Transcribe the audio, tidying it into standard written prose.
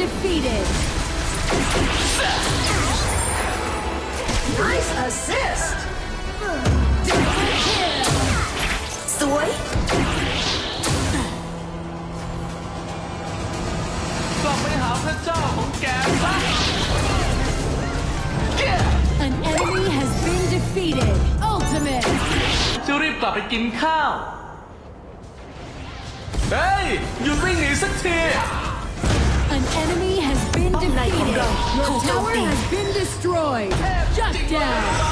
defeated. Nice assist. สวยกลับไปหาพระเจ้าของแกซะ An enemy has been defeated. Ultimate. จะรีบกลับไปกินข้าวเฮ้ยหยุดวิ่งหนีสักที An enemy has been defeated. Your tower has been destroyed. Shut down.